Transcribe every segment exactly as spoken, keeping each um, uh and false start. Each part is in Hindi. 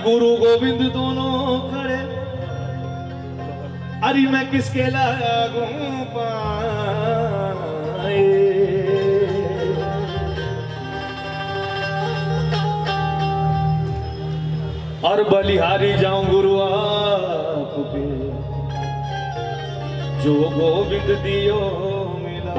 गुरु गोविंद दोनों खड़े, अरे मैं किसके लागू पाए। और बलिहारी जाऊं गुरु आप पे, जो गोविंद दियो मिला।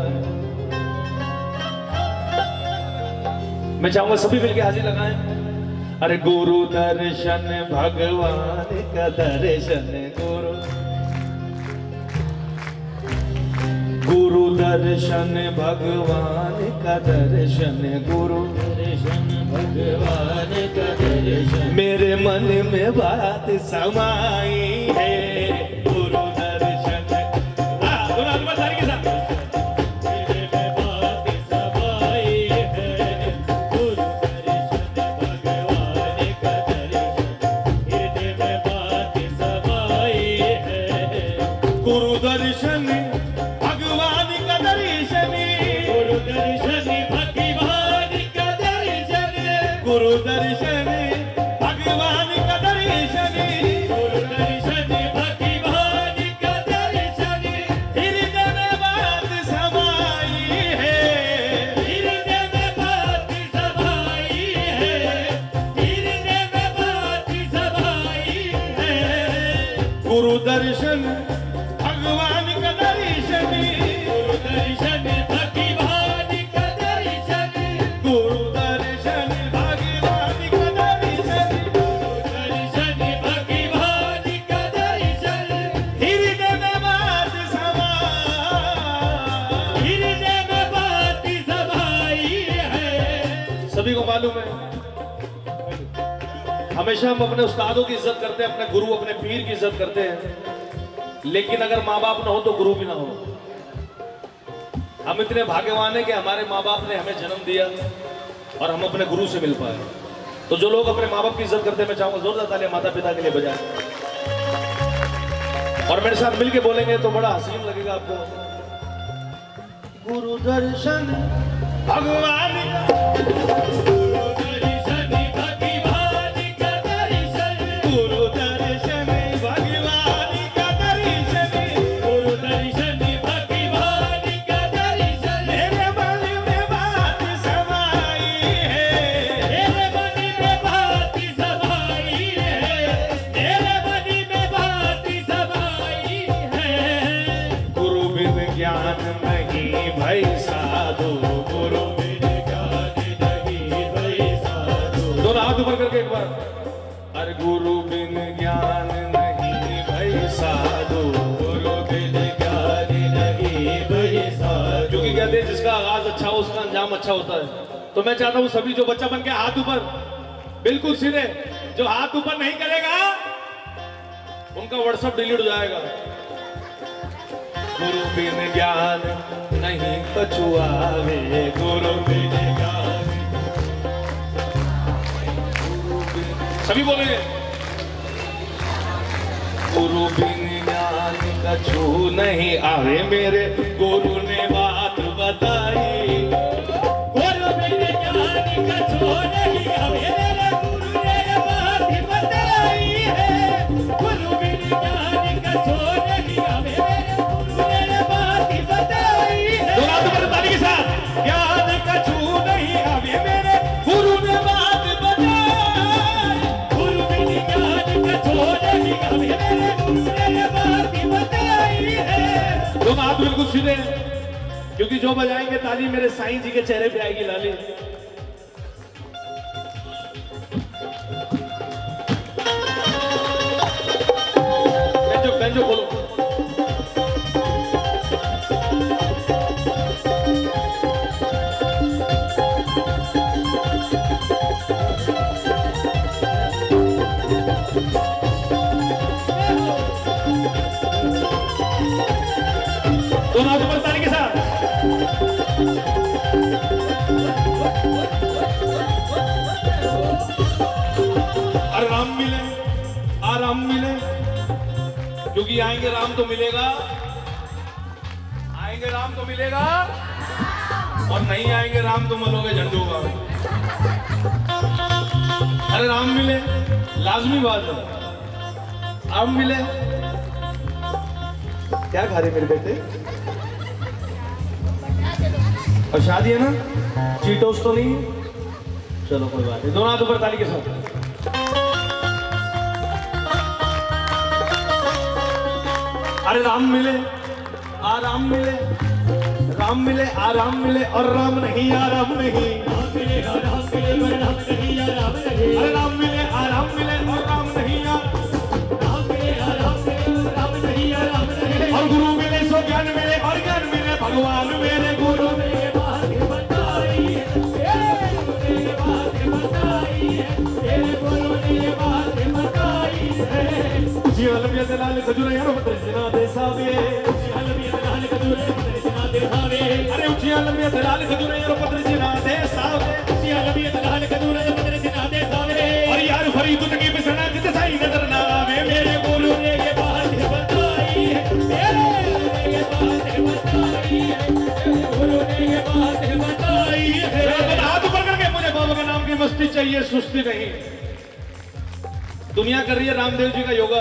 मैं चाहूंगा सभी मिलके हाजिर लगाएं। अरे गुरु दर्शन भगवान का दर्शन, गुरु गुरु दर्शन भगवान का दर्शन, गुरु दर्शन भगवान का दर्शन। मेरे मन में बात समाई है, गुरु दर्शन। हाँ, दोनों हाथ ऊपर ताली के साथ। गुरु दर्शन भगवान का दर्शन, गुरु दर्शन भगवान का दर्शन, गुरु दर्शन भगवान का दर्शन, गुरु दर्शन भगवान का दर्शन। हृदय में बात समाई है, हृदय में बात समाई है, हृदय में बात समाई है। गुरु दर्शन भगवान का दर्शन, गुरु दर्शन भगवान का दर्शन, गुरु दर्शन भगवान का दर्शन, गुरु दर्शन भगवान का दर्शन। हृदय में बात समाई, हृदय में बात समाई है। सभी को मालूम है, हमेशा हम अपने उस्तादों की इज्जत करते हैं, अपने गुरु अपने पीर की इज्जत करते हैं, लेकिन अगर माँ बाप ना हो तो गुरु भी ना हो। हम इतने भाग्यवान हैं कि हमारे माँ बाप ने हमें जन्म दिया और हम अपने गुरु से मिल पाए। तो जो लोग अपने माँ बाप की इज्जत करते हैं, मैं चाहूंगा जोरदार तालियां माता पिता के लिए बजाएं और मेरे साथ मिलके बोलेंगे तो बड़ा हसीन लगेगा आपको। गुरु दर्शन भगवान करके एक बार। अरे गुरु बिन ज्ञान नहीं भाई साधु, गुरु बिन ज्ञान नहीं भाई साधु। क्योंकि कहते हैं जिसका आगाज अच्छा हो उसका अंजाम अच्छा होता है। तो मैं चाहता हूँ सभी जो बच्चा बन के हाथ ऊपर, बिल्कुल सीधे। जो हाथ ऊपर नहीं करेगा उनका व्हाट्सएप डिलीट हो जाएगा। गुरु बिन ज्ञान नहीं कछुआवे, गुरु बिन ज्ञान। सभी बोलेंगे गुरु बिन ज्ञान कछु नहीं आवे, मेरे गुरु ने बात बताई। गुरु बिन ज्ञान कछु नहीं आवे, मेरे गुरु ने बात बताई है। गुरु बिन ज्ञान कछु नहीं आवे, मेरे गुरु ने बात बताई है। दोनों हाथ ऊपर ताली के साथ। ज्ञान कछु नहीं आवे, मेरे गुरु ने बात दोनों हाथ बिल्कुल सीधे, क्योंकि जो बजाएंगे ताली मेरे साईं जी के चेहरे पे आएगी लाली। बेंजो बेंजो बोलो। दोनों हाथ ऊपर ताली के साथ। आराम मिले, आराम मिले, क्योंकि आएंगे राम तो मिलेगा, आएंगे राम तो मिलेगा, और नहीं आएंगे राम तो मलोगे झंडू का। अरे राम मिले, लाजमी बात है, राम मिले। क्या खा रहे मेरे बेटे? और शादी है ना, चीटोस तो नहीं? चलो कोई बात नहीं, दोनों हाथ ऊपर ताली के साथ। अरे राम मिले, आराम मिले, राम मिले, आराम मिले, और राम नहीं आराम नहीं। राम मिले, आराम मिले, और राम नहीं आराम नहीं। अरे राम मिले, आराम मिले, और राम नहीं राम मिले, आराम मिले, और राम नहीं आराम नहीं। और गुरु मिले सो ज्ञान मिले, और ज्ञान मिले भगवान मेरे गुरु ने बात बताई है, तेरे बात बताई है, तेरे गुरु ने बात बताई है। जी अलमिया दे लाल खजूर यार बदल जना दे सावे, जी अलमिया दे लाल खजूर बदल जना दे सावे। अरे जी अलमिया दे लाल खजूर यार बदल जना दे सावे, जी अलमिया दे लाल खजूर बदल जना दे सावे। और यार फरीद तकी बिसना कित साई नजर ना आवे, मेरे गुरु ने ये बात बताई है, मेरे गुरु ने ये बात बताई है, मेरे गुरु ने ये बात बताई है। हाथ ऊपर करके मुझे बाबा के नाम की मस्ती चाहिए, सुस्ती नहीं। दुनिया कर रही है रामदेव जी का योगा।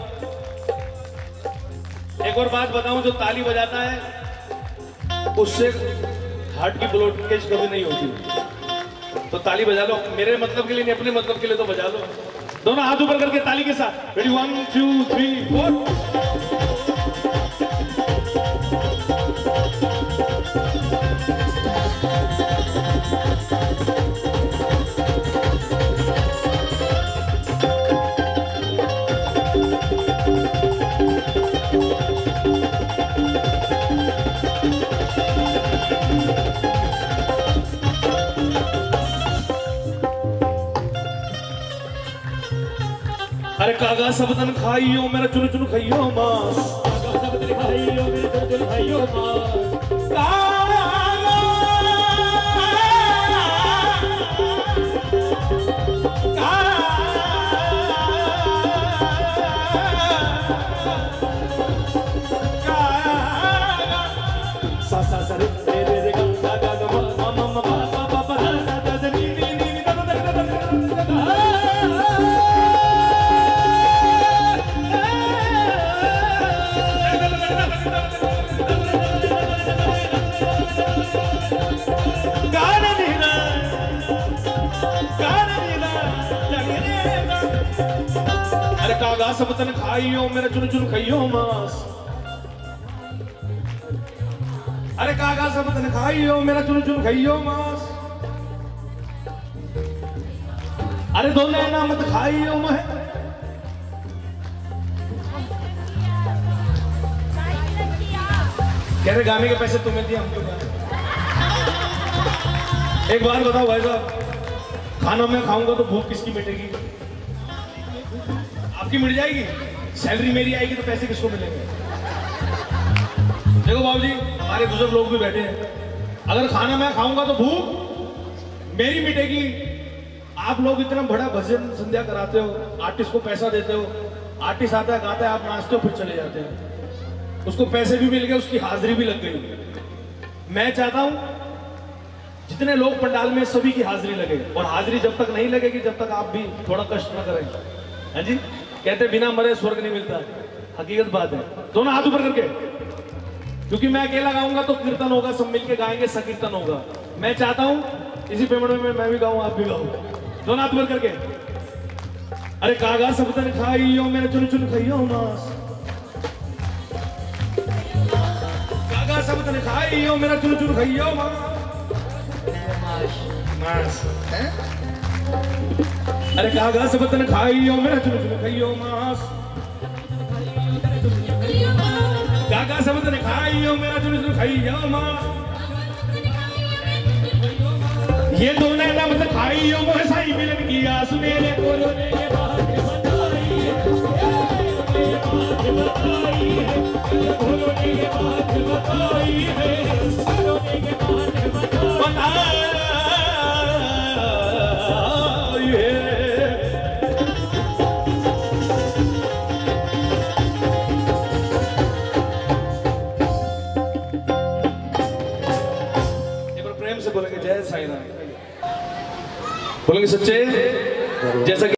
एक और बात बताऊं, जो ताली बजाता है उससे हार्ट की ब्लॉकेज कभी नहीं होती। तो ताली बजा लो, मेरे मतलब के लिए नहीं, अपने मतलब के लिए तो बजा लो। दोनों हाथ ऊपर करके ताली के साथ, ready, one two three four. अरे कागा सबतन खाइयो मेरा चुन चुन खाइयो मास, कागा सबतन खाइयो मेरा चुन चुन खाइयो मास। सा सा सा रे रे रे गा गा गा मा मा मा मा पा पा पा दा दा दा नी नी नी दा दा दा दा दा। अरे कागा सबतन खाइयो मेरा चुन चुन खाइयो मास, अरे कागा सबतन खाइयो मेरा चुन चुन खाइयो मास। अरे दो नैना मत खाइयो मह, कह रहे गाने के पैसे तुम्हें दिए, हम क्यों गाने? एक बार बताओ भाई साहब, खाना मैं खाऊंगा तो भूख किसकी मिटेगी? आपकी मिट जाएगी। सैलरी मेरी आएगी तो पैसे किसको मिलेंगे? देखो बाबूजी, हमारे बुजुर्ग लोग भी बैठे हैं, अगर खाना मैं खाऊंगा तो भूख मेरी मिटेगी। आप लोग इतना बड़ा भजन संध्या कराते हो, आर्टिस्ट को पैसा देते हो, आर्टिस्ट आता है गाता है, आप नाचते हो फिर चले जाते हैं, उसको पैसे भी मिल गए, उसकी हाजिरी भी लग गई। मैं चाहता हूं जितने लोग पंडाल में सभी की हाजिरी लगे, और हाजिरी जब तक नहीं लगेगी जब तक आप भी थोड़ा कष्ट न करें। हाँ जी, कहते बिना मरे स्वर्ग नहीं मिलता, हकीकत बात है। दोनों हाथ ऊपर करके, क्योंकि मैं अकेला गाऊंगा तो कीर्तन होगा, सब मिलके गाएंगे, संकीर्तन होगा। मैं चाहता हूं इसी पेमेंट में मैं भी गाऊं, आप भी गाओ। दोनों हाथ ऊपर करके, अरे कागा सबतन खाइयो मेरा चुन चुन खाइयो मास, कागा सबतन खाइयो मेरा चुन चुन खाइयो मास मास। अरे कागा सबतन खाइयो मेरा चुन चुन खाइयो मास, कागा सबतन खाइयो मेरा चुन चुन खाइयो मास। ये दो नैना मत खाइयो मोह साई मिलन की आस, मेरे गुरु ने ये बात बताई है, ये बात बताई है, गुरु ने ये बात बताई है, गुरु ने ये बात बताई है। बोलेंगे जय साईं राम, बोलेंगे सच्चे जैसा कि